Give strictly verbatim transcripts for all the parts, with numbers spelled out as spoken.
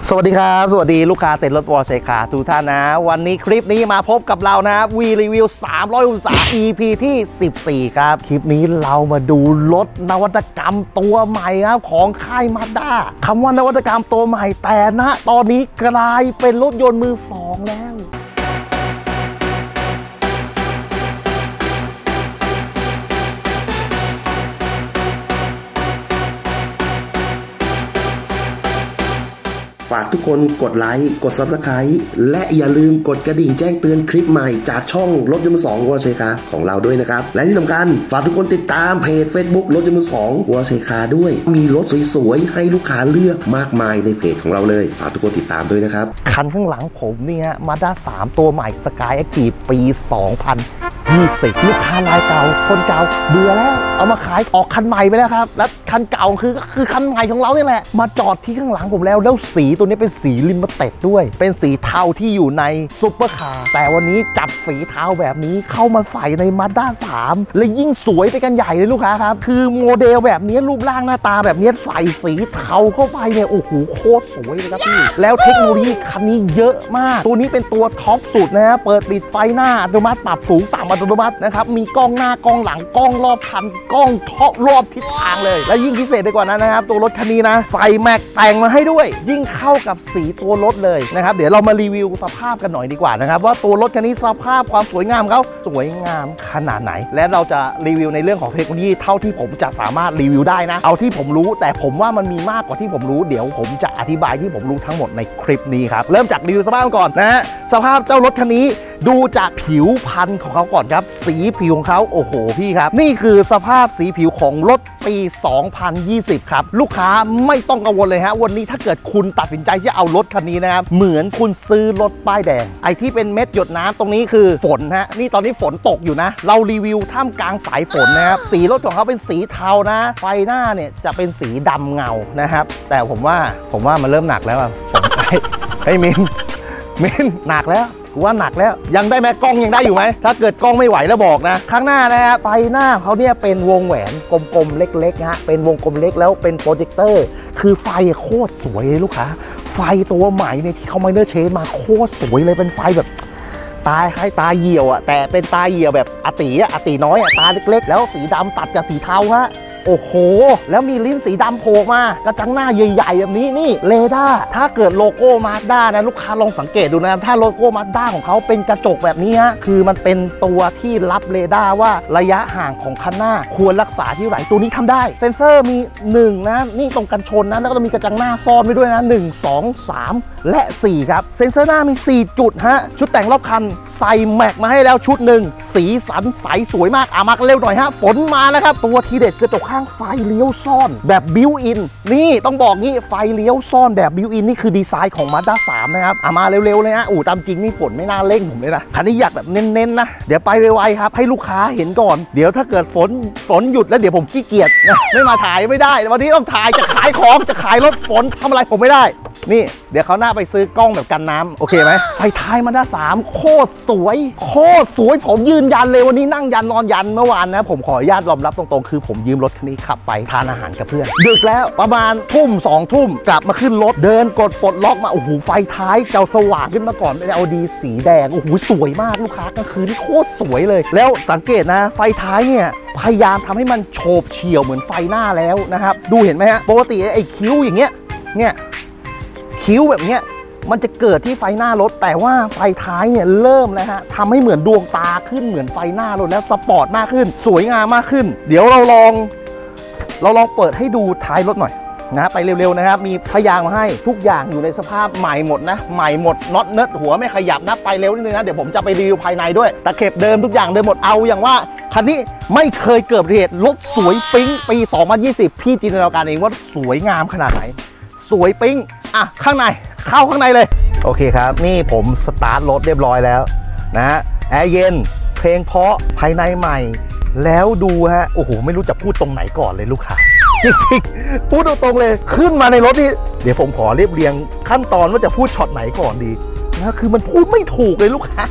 สวัสดีครับสวัสดีลูกค้าเต็นท์รถวอร์เซคาทุกท่านนะวันนี้คลิปนี้มาพบกับเรานะวีรีวิวสามร้อยองศา อี พี ที่สิบสี่ครับคลิปนี้เรามาดูรถนวัตกรรมตัวใหม่ครับของค่ายมาด้าคำว่านวัตกรรมตัวใหม่แต่นะตอนนี้กลายเป็นรถยนต์มือสองแล้วฝากทุกคนกดไลค์กด ซับสไครบ์ และอย่าลืมกดกระดิ่งแจ้งเตือนคลิปใหม่จากช่องรถยนต์มือสองวอร์เซคาของเราด้วยนะครับและที่สำคัญฝากทุกคนติดตามเพจ Facebook รถยนต์มือสองวอร์เซคาด้วยมีรถสวยๆให้ลูกค้าเลือกมากมายในเพจของเราเลยฝากทุกคนติดตามด้วยนะครับคันข้างหลังผมเนี่ยมาด้าสามตัวใหม่ Sky Active ปี สองพันยี่สิบ ลูกค้ารายเก่าคนเก่าเบื่อแล้วเอามาขายออกคันใหม่ไปแล้วครับและคันเก่าคือคือคันใหม่ของเราเนี่ยแหละมาจอดที่ข้างหลังผมแล้วแล้วสีตัวนี้เป็นสีลิมิเต็ดด้วยเป็นสีเทาที่อยู่ในซุปเปอร์คาร์แต่วันนี้จับสีเทาแบบนี้เข้ามาใส่ในมาด้าสามและยิ่งสวยไปกันใหญ่เลยลูกค้าครับคือโมเดลแบบนี้รูปร่างหน้าตาแบบนี้ใส่สีเทาเข้าไปเนี่ยโอ้โหโคตรสวยเลยครับพี่แล้วเทคโนโลยีคันนี้เยอะมากตัวนี้เป็นตัวท็อปสุดนะเปิดปิดไฟหน้าอัตโนมัติปรับสูงต่ำอัตโนมัตินะครับมีกล้องหน้ากล้องหลังกล้องรอบคันกล้องท็อปรอบทิศทางเลยและยิ่งพิเศษไปกว่านั้นนะครับตัวรถคันนี้นะใส่แม็กแต่งมาให้ด้วยยิ่งเข้ากับสีตัวรถเลยนะครับเดี๋ยวเรามารีวิวสภาพกันหน่อยดีกว่านะครับว่าตัวรถคันนี้สภาพความสวยงามเขาสวยงามขนาดไหนและเราจะรีวิวในเรื่องของเทคโนโลยีเท่าที่ผมจะสามารถรีวิวได้นะเอาที่ผมรู้แต่ผมว่ามันมีมากกว่าที่ผมรู้เดี๋ยวผมจะอธิบายที่ผมรู้ทั้งหมดในคลิปนี้ครับเริ่มจากรีวิวสภาพก่อนนะฮะสภาพเจ้ารถคันนี้ดูจากผิวพรรณของเขาก่อนครับสีผิวของเขาโอ้โหพี่ครับนี่คือสภาพสีผิวของรถปี สองพันยี่สิบ ครับลูกค้าไม่ต้องกังวลเลยฮะวันนี้ถ้าเกิดคุณตัดสินใจที่เอารถคันนี้นะครับเหมือนคุณซื้อรถป้ายแดงไอที่เป็นเม็ดหยดน้ำตรงนี้คือฝนฮะนี่ตอนนี้ฝนตกอยู่นะเรารีวิวท่ามกลางสายฝนนะครับสีรถของเขาเป็นสีเทานะไฟหน้าเนี่ยจะเป็นสีดำเงานะครับแต่ผมว่าผมว่ามันเริ่มหนักแล้วอ่ะผมไอ้มินมินหนักแล้วว่าหนักแล้วยังได้ไหมกล้องยังได้อยู่ไหมถ้าเกิดกล้องไม่ไหวแล้วบอกนะข้างหน้านะฮะไฟหน้าเขาเนี่ยเป็นวงแหวนกลมๆเล็กๆฮะเป็นวงกลมเล็กแล้วเป็นโปรเจคเตอร์คือไฟโคตรสวยเลยลูกค้าไฟตัวใหม่เนี่ยที่เขาไมเนอร์เชนมาโคตรสวยเลยเป็นไฟแบบตาคล้ายตาเหี่ยวอ่ะแต่เป็นตาเหี่ยวแบบอาตีอ่ะอาตีน้อยอ่ะตาเล็กๆแล้วสีดำตัดกับสีเทาฮะโอ้โหแล้วมีลิ้นสีดำโผล่มากระจังหน้าใหญ่ๆแบบนี้นี่เรดาร์ถ้าเกิดโลโก้มาด้านะลูกค้าลองสังเกตดูนะถ้าโลโก้มาด้าของเขาเป็นกระจกแบบนี้ฮะคือมันเป็นตัวที่รับเรดาร์ว่าระยะห่างของคันหน้าควรรักษาที่ไหนตัวนี้ทำได้เซ็นเซอร์มีหนึ่งนะนี่ตรงกันชนนะแล้วก็มีกระจังหน้าซ่อนไว้ด้วยนะหนึ่ง สอง สามและสี่ครับเซ็นเซอร์หน้ามีสี่จุดฮะชุดแต่งรอบคันใส่แม็กมาให้แล้วชุดหนึ่งสีสันใสสวยมากอ่ะมาเร็วหน่อยฮะฝนมาแล้วครับตัวทีเด็ดกระจกข้างไฟเลี้ยวซ่อนแบบบิวอินนี่ต้องบอกงี้ไฟเลี้ยวซ่อนแบบบิวอินนี่คือดีไซน์ของ มาด้า สามนะครับอ่ะมาเร็วๆเลยฮะอู๋ตามจริงนี่ฝนไม่น่าเร่งผมเลยนะคันนี้อยากแบบเน้นๆนะเดี๋ยวไปไวๆครับให้ลูกค้าเห็นก่อนเดี๋ยวถ้าเกิดฝนฝนหยุดแล้วเดี๋ยวผมขี้เกียจนะไม่มาถ่ายไม่ได้วันนี้ต้องถ่ายจะขายของจะขายรถฝนทำอะไรผมไม่ได้นี่เดี๋ยวเขาหน้าไปซื้อกล้องแบบกันน้ำโอเคไหมไฟท้ายมาด้าสามโคตรสวยโคตรสวยผมยืนยันเลยวันนี้นั่งยันนอนยันเมื่อวานนะผมขออนุญาตยอมรับตรงๆคือผมยืมรถคันนี้ขับไปทานอาหารกับเพื่อนดึกแล้วประมาณทุ่มสองทุ่มกลับมาขึ้นรถเดินกดปลดล็อกมาโอ้โหไฟท้ายเจ้าสว่างขึ้นมาก่อนเป็น แอล อี ดี สีแดงโอ้โหสวยมากลูกค้ากลางคืนนี่โคตรสวยเลยแล้วสังเกตนะไฟท้ายเนี่ยพยายามทำให้มันโฉบเฉี่ยวเหมือนไฟหน้าแล้วนะครับดูเห็นไหมฮะปกติไอ้คิ้วอย่างเงี้ยเนี่ยคิ้วแบบเนี้ยมันจะเกิดที่ไฟหน้ารถแต่ว่าไฟท้ายเนี่ยเริ่มแล้วฮะทำให้เหมือนดวงตาขึ้นเหมือนไฟหน้ารถแล้วสปอร์ตมากขึ้นสวยงามมากขึ้นเดี๋ยวเราลองเราลองเปิดให้ดูท้ายรถหน่อยนะไปเร็วๆนะครับมีพยางมาให้ทุกอย่างอยู่ในสภาพใหม่หมดนะใหม่หมดน็อตเนิร์ดหัวไม่ขยับนะไปเร็วนิดนึงนะเดี๋ยวผมจะไปรีวิวภายในด้วยตะเข็บเดิมทุกอย่างเดิมหมดเอาอย่างว่าคันนี้ไม่เคยเกิดเหตุรถสวยปิ๊งปีสองพันยี่สิบพี่จินตนาการเองว่าสวยงามขนาดไหนสวยปิ๊งอ่ะข้างในเข้าข้างในเลยโอเคครับนี่ผมสตาร์ทรถเรียบร้อยแล้วนะฮะแอร์เย็นเพลงเพราะภายในใหม่แล้วดูฮะโอ้โหไม่รู้จะพูดตรงไหนก่อนเลยลูกค้าจริงๆพูดตรงๆเลยขึ้นมาในรถนี่เดี๋ยวผมขอเรียบเรียงขั้นตอนว่าจะพูดช็อตไหนก่อนดีนะคือมันพูดไม่ถูกเลยลูกค้า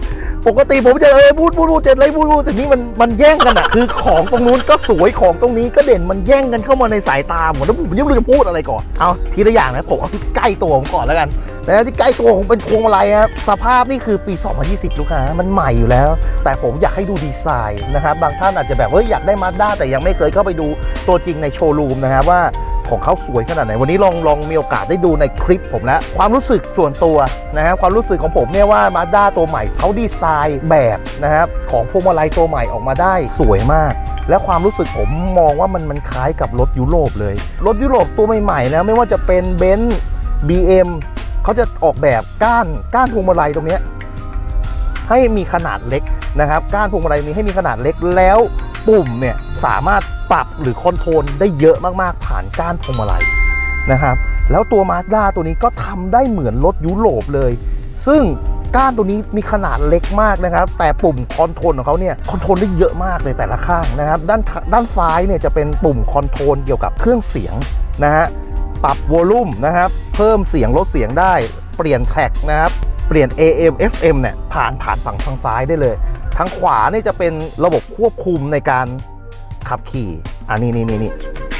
ปกติผมจะเออพูดพูดพูดเจ็ดเลยพูดพูดแต่นี่มันมันแย่งกันอ่ะคือของตรงนู้นก็สวยของตรงนี้ก็เด่นมันแย่งกันเข้ามาในสายตาผมแล้วผมยังไม่รู้จะพูดอะไรก่อนเอาทีละอย่างนะผมเอาที่ใกล้ตัวผมก่อนแล้วกันนะที่ใกล้ตัวผมเป็นพวงมาลัยครับสภาพนี่คือปีสองพันยี่สิบลูกค้ามันใหม่อยู่แล้วแต่ผมอยากให้ดูดีไซน์นะครับบางท่านอาจจะแบบเฮ้ยอยากได้มาด้าแต่ยังไม่เคยเข้าไปดูตัวจริงในโชว์รูมนะครับว่าของเขาสวยขนาดไหนวันนี้ลองลองมีโอกาสได้ดูในคลิปผมแล้วความรู้สึกส่วนตัวนะครับความรู้สึกของผมเนี่ยว่ามาด้าตัวใหม่เขาดีไซน์แบบนะครับของพวงมาลัยตัวใหม่ออกมาได้สวยมากและความรู้สึกผมมองว่ามันมันคล้ายกับรถยุโรปเลยรถยุโรปตัวใหม่ๆนะไม่ว่าจะเป็นเบนซ์ บี เอ็ม เขาจะออกแบบก้านก้านพวงมาลัยตรงนี้ให้มีขนาดเล็กนะครับก้านพวงมาลัยนี้ให้มีขนาดเล็กแล้วปุ่มเนี่ยสามารถปรับหรือคอนโทรลได้เยอะมากๆผ่านก้านพวงมาลัยนะครับแล้วตัว Mazda ตัวนี้ก็ทำได้เหมือนรถยุโรปเลยซึ่งก้านตัวนี้มีขนาดเล็กมากนะครับแต่ปุ่มคอนโทรลของเขาเนี่ยคอนโทรลได้เยอะมากเลยแต่ละข้างนะครับด้านด้านซ้ายเนี่ยจะเป็นปุ่มคอนโทรลเกี่ยวกับเครื่องเสียงนะฮะปรับวอลลุ่มนะครับเพิ่มเสียงลดเสียงได้เปลี่ยนแทร็กนะครับเปลี่ยน เอ เอ็ม เอฟ เอ็ม เนี่ยผ่านผ่านฝั่งทางซ้ายได้เลยทางขวาเนี่ยจะเป็นระบบควบคุมในการขับขี่อันนี้นี่นี่นี่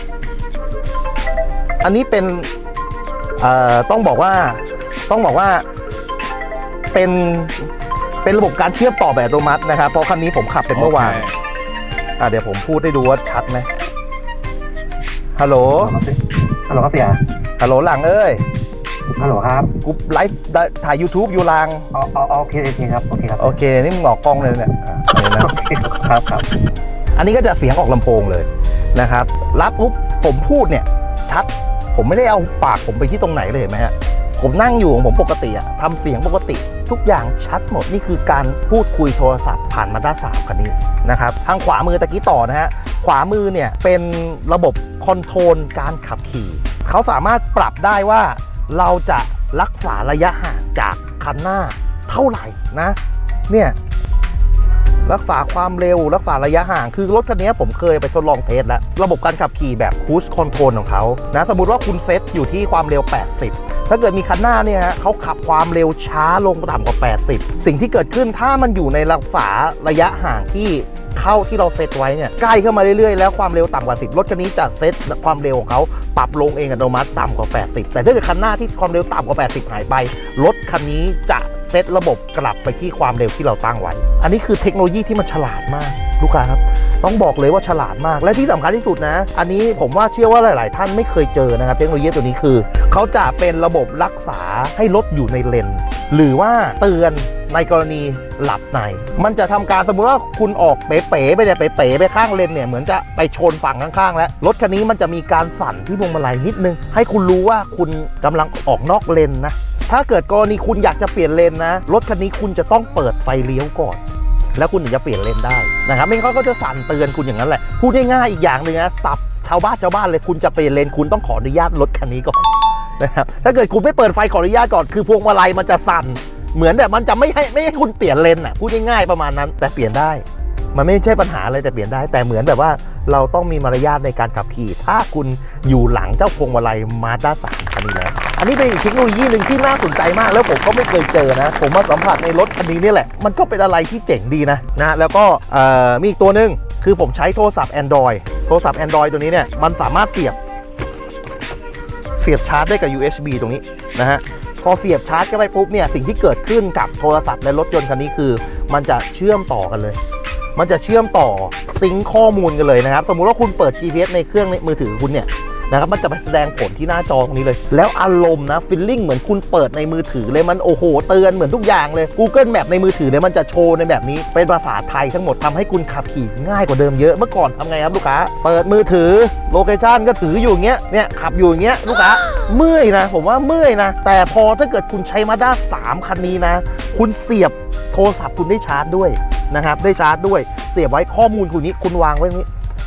อันนี้เป็นเอ่อต้องบอกว่าต้องบอกว่าเป็นเป็นระบบการเชื่อมต่อแบบอัตโนมัตินะครับเพราะคันนี้ผมขับเป็นเมื่อวาน okay. อ่ะเดี๋ยวผมพูดให้ดูว่าชัดไหมฮัลโหลฮัลโหลครับเสียฮัลโหลหลังเอ้ยฮัลโหลครับกูไลฟ์ถ่าย YouTube อยู่ลังอ๋อโอเคโอเคครับโอเคครับโอเคนี่มึงออกกล้องเลยเนี่ยครับครับอันนี้ก็จะเสียงออกลำโพงเลยนะครับรับปุ๊บผมพูดเนี่ยชัดผมไม่ได้เอาปากผมไปที่ตรงไหนเลยเห็นไหมฮะผมนั่งอยู่ของผมปกติอะทำเสียงปกติทุกอย่างชัดหมดนี่คือการพูดคุยโทรศัพท์ผ่านมาด้าสามคันนี้นะครับทางขวามือตะกี้ต่อนะฮะขวามือเนี่ยเป็นระบบคอนโทรลการขับขี่เขาสามารถปรับได้ว่าเราจะรักษาระยะห่างจากคันหน้าเท่าไหร่นะเนี่ยรักษาความเร็วรักษาระยะห่างคือรถคันนี้ผมเคยไปทดลองเทสแล้วระบบการขับขี่แบบครูซคอนโทรลของเขานะสมมุติว่าคุณเซตอยู่ที่ความเร็วแปดสิบถ้าเกิดมีคันหน้าเนี่ยฮะเขาขับความเร็วช้าลงต่ำกว่าแปดสิบสิ่งที่เกิดขึ้นถ้ามันอยู่ในรักษาระยะห่างที่เข้าที่เราเซตไว้เนี่ยใกล้เข้ามาเรื่อยๆแล้วความเร็วต่ำกว่าสิบรถคันนี้จะเซตความเร็วของเขาปรับลงเองอัตโนมัติต่ำกว่าแปดสิบแต่ถ้าเกิดคันหน้าที่ความเร็วต่ำกว่าแปดสิบหายไปรถคันนี้จะเซตระบบกลับไปที่ความเร็วที่เราตั้งไว้อันนี้คือเทคโนโลยีที่มันฉลาดมากลูกค้าครับต้องบอกเลยว่าฉลาดมากและที่สำคัญที่สุดนะอันนี้ผมว่าเชื่อว่าหลายๆท่านไม่เคยเจอนะครับเทคโนโลยีตัวนี้คือเขาจะเป็นระบบรักษาให้รถอยู่ในเลนหรือว่าเตือนในกรณีหลับในมันจะทำการสมมุติว่าคุณออกเป๋ๆไปเนี่ยเป๋ๆไปข้างเลนเนี่ยเหมือนจะไปชนฝั่งข้างๆแล้วรถคันนี้มันจะมีการสั่นที่พวงมาลัยนิดนึงให้คุณรู้ว่าคุณกำลังออกนอกเลนนะถ้าเกิดกรณีคุณอยากจะเปลี่ยนเลนนะรถคันนี้คุณจะต้องเปิดไฟเลี้ยวก่อนแล้วคุณถึงจะเปลี่ยนเลนได้นะครับไม่งั้นเขาก็จะสั่นเตือนคุณอย่างนั้นแหละพูดง่ายๆอีกอย่างหนึ่งนะสับชาวบ้านชาวบ้านเลยคุณจะเปลี่ยนเลนคุณต้องขออนุญาตรถคันนี้ก่อนนะครับถ้าเกิดคุณไม่เปิดไฟขออนุญาตก่อนคือพวงมาลัยมันจะสั่นเหมือนแบบมันจะไม่ให้ไม่ให้คุณเปลี่ยนเลนอ่ะพูดง่ายๆประมาณนั้นแต่เปลี่ยนได้มันไม่ใช่ปัญหาอะไรแต่เปลี่ยนได้แต่เหมือนแบบว่าเราต้องมีมารยาทในการขับขี่ถ้าคุณอยู่หลังเจ้าพวงมาลัยมาด้าสามคันนี้แล้วอันนี้เป็นอีกเทคโนโลยีหนึ่งที่น่าสนใจมากแล้วผมก็ไม่เคยเจอนะผมมาสัมผัสในรถคันนี้นี่แหละมันก็เป็นอะไรที่เจ๋งดีนะนะแล้วก็มีอีกตัวหนึ่งคือผมใช้โทรศัพท์ Android โทรศัพท์ Android ตัวนี้เนี่ยมันสามารถเสียบเสียบชาร์จได้กับ ยู เอส บี ตรงนี้นะฮะพอเสียบชาร์จเข้าไปปุ๊บเนี่ยสิ่งที่เกิดขึ้นกับโทรศัพท์และรถยนต์คันนี้คือมันจะเชื่อมต่อกันเลยมันจะเชื่อมต่อซิงค์ข้อมูลกันเลยนะครับสมมุติว่าคุณเปิด จี พี เอส ในเครื่องมือถือคุณเนี่ยนะครับมันจะไปแสดงผลที่หน้าจอตรงนี้เลยแล้วอารมณ์นะฟีลลิ่งเหมือนคุณเปิดในมือถือเลยมันโอ้โหเตือนเหมือนทุกอย่างเลย Google Map ในมือถือเนี่ยมันจะโชว์ในแบบนี้เป็นภาษาไทยทั้งหมดทำให้คุณขับขี่ง่ายกว่าเดิมเยอะเมื่อก่อนทำไงครับลูกค้าเปิดมือถือโลเคชั่นก็ถืออยู่อย่างเงี้ยเนี่ยขับอยู่อย่างเงี้ยลูกค้าเมื่อยนะผมว่าเมื่อยนะแต่พอถ้าเกิดคุณใช้ Mazda สามคันนี้นะคุณเสียบโทรศัพท์คุณได้ชาร์จด้วยนะครับได้ชาร์จด้วยเสียบไว้ข้อมูลคุณนี้คุณวางไว้นี้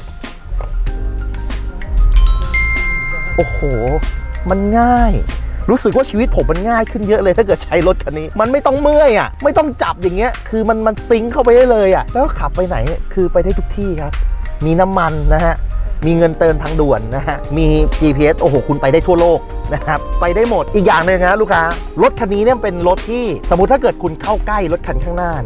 โอ้โหมันง่ายรู้สึกว่าชีวิตผมมันง่ายขึ้นเยอะเลยถ้าเกิดใช้รถคันนี้มันไม่ต้องเมื่อยอ่ะไม่ต้องจับอย่างเงี้ยคือมันมันซิงค์เข้าไปได้เลยอ่ะแล้วขับไปไหนคือไปได้ทุกที่ครับมีน้ำมันนะฮะมีเงินเติมทางด่วนนะฮะมี จี พี เอส โอ้โหคุณไปได้ทั่วโลกนะครับไปได้หมดอีกอย่างหนึ่งนะลูกค้ารถคันนี้เนี่ยเป็นรถที่สมมุติถ้าเกิดคุณเข้าใกล้รถคันข้างหน้าเนี่ย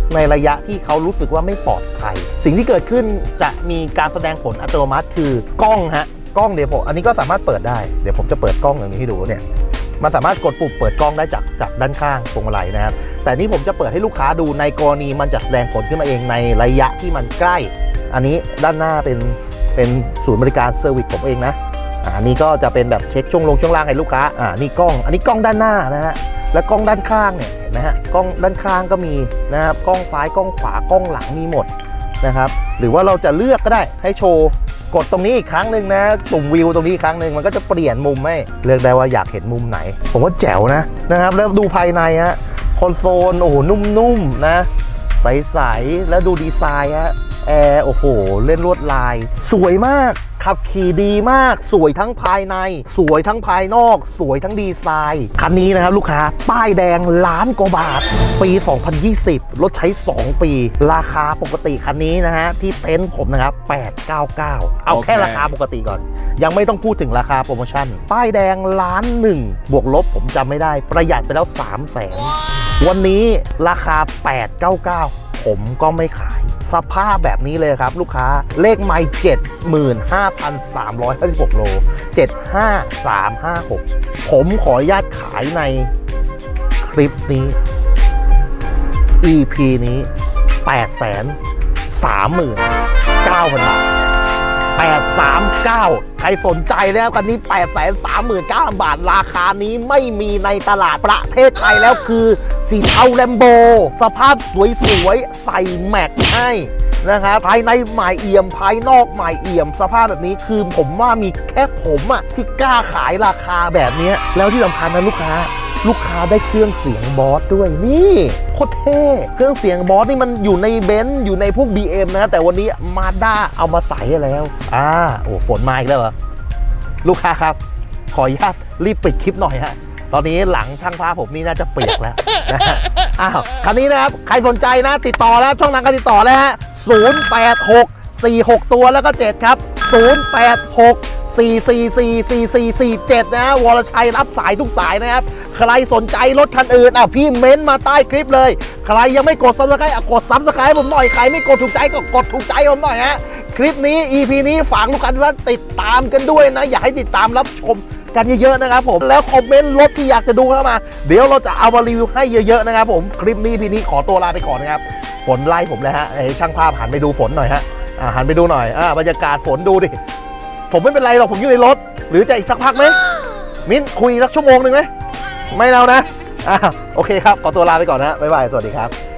ในระยะที่เขารู้สึกว่าไม่ปลอดภัยสิ่งที่เกิดขึ้นจะมีการแสดงผลอัตโนมัติคือกล้องฮะกล้องเดี๋ยวผมอันนี้ก็สามารถเปิดได้เดี๋ยวผมจะเปิดกล้องอย่างนี้ให้ดูเนี่ยมันสามารถกดปุ่มเปิดกล้องได้จากจากด้านข้างพวงมาลัยนะครับแต่นี้ผมจะเปิดให้ลูกค้าดูในกรณีมันจะแสดงผลขึ้นมาเองในระยะที่มันใกล้อันนี้ด้านหน้าเป็นเป็นศูนย์บริการเซอร์วิสผมเองนะอันนี้ก็จะเป็นแบบเช็คช่วงลงช่วงล่างให้ลูกค้าอ่านี่กล้องอันนี้กล้องด้านหน้านะฮะและกล้องด้านข้างเนี่ยเห็นไหมฮะกล้องด้านข้างก็มีนะครับกล้องซ้ายกล้องขวากล้องหลังมีหมดนะครับหรือว่าเราจะเลือกก็ได้ให้โชว์กดตรงนี้อีกครั้งหนึ่งนะปุ่มวิวตรงนี้อีกครั้งหนึ่งมันก็จะเปลี่ยนมุมให้เลือกได้ว่าอยากเห็นมุมไหนผมว่าแจ๋วนะนะครับแล้วดูภายในฮะคอนโซลโอ้โหนุ่มๆนะใสๆแล้วดูดีไซน์ฮะแอร์โอ้โหเล่นลวดลายสวยมากขับขี่ดีมากสวยทั้งภายในสวยทั้งภายนอกสวยทั้งดีไซน์คันนี้นะครับลูกค้าป้ายแดงล้านกว่าบาทปีสองพันยี่สิบรถใช้สองปีราคาปกติคันนี้นะฮะที่เต็นท์ผมนะครับแปดเก้าเก้าเอาแค่ราคาปกติก่อนยังไม่ต้องพูดถึงราคาโปรโมชั่นป้ายแดงล้านหนึ่งบวกลบผมจำไม่ได้ประหยัดไปแล้วสามแสนวันนี้ราคาแปดเก้าเก้าผมก็ไม่ขายสภาพแบบนี้เลยครับลูกค้าเลขไมล์ เจ็ดหมื่นห้าพันสามร้อยห้าสิบหก โล เจ็ดห้าสามห้าหก ผมขออนุญาตขายในคลิปนี้ อี พี นี้ แปดแสนสามหมื่นเก้าพัน บาท แปดสามเก้า ใครสนใจแล้วกันนี้ แปดแสนสามหมื่นเก้าพัน บาทราคานี้ไม่มีในตลาดประเทศไทยแล้วคือสีเทาแลมโบสภาพสวยๆใส่แม็กให้นะครับภายในใหม่เอี่ยมภายนอกใหม่เอี่ยมสภาพแบบนี้คือผมว่ามีแค่ผมอะที่กล้าขายราคาแบบนี้แล้วที่สำคัญนะลูกค้าลูกค้าได้เครื่องเสียงบอสด้วยนี่โคตรเท่เครื่องเสียงบอสนี่มันอยู่ในเบนซ์อยู่ในพวก บี เอ็ม นะแต่วันนี้มาด้าเอามาใส่แล้วอ่าโอ้ฝนมาอีกแล้วเหรอลูกค้าครับขออนุญาตรีบปิดคลิปหน่อยฮะตอนนี้หลังช่างภาพผมนี่น่าจะเปียกแล้วนะฮะอ้าวคันนี้นะครับใครสนใจนะติดต่อแล้วช่องทางการติดต่อเลยฮะศูนย์ แปด หก สี่ หก ตัวแล้วก็เจ็ดครับศูนย์ แปด หก สี่ สี่ สี่ สี่ สี่ สี่ เจ็ดนะวรชัยรับสายทุกสายนะครับใครสนใจรถคันอื่นอ่ะพี่เม้นมาใต้คลิปเลยใครยังไม่กดซับสไครต์กดซับสไครต์ผมหน่อยใครไม่กดถูกใจก็กดถูกใจผมหน่อยฮะคลิปนี้ อี พี นี้ฝากลูกค้าทุกท่านติดตามกันด้วยนะอยากให้ติดตามรับชมกันเยอะๆนะครับผมแล้วคอมเมนต์รถที่อยากจะดูเข้ามาเดี๋ยวเราจะเอามารีวิวให้เยอะๆนะครับผมคลิปนี้พีนี้ขอตัวลาไปก่อนนะครับฝนไล่ผมเลยฮะช่างภาพหันไปดูฝนหน่อยฮะหันไปดูหน่อยอ่าบรรยากาศฝนดูดิผมไม่เป็นไรหรอกผมอยู่ในรถหรือจะอีกสักพักไหมมิ้นคุยสักชั่วโมงหนึ่งไหมไม่เอานะอ่าโอเคครับขอตัวลาไปก่อนนะบ๊ายบายสวัสดีครับ